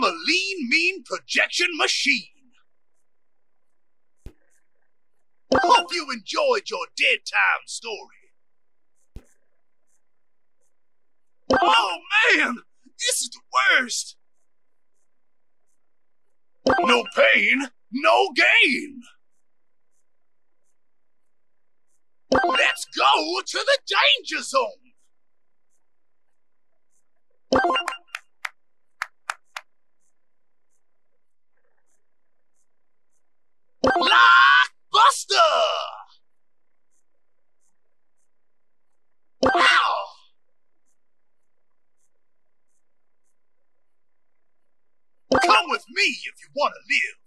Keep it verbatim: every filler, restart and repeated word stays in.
a lean, mean projection machine. Hope you enjoyed your dead time story. Oh man, this is the worst. No pain, no gain. Let's go to the danger zone. Blockbuster! Ow! Come with me if you want to live.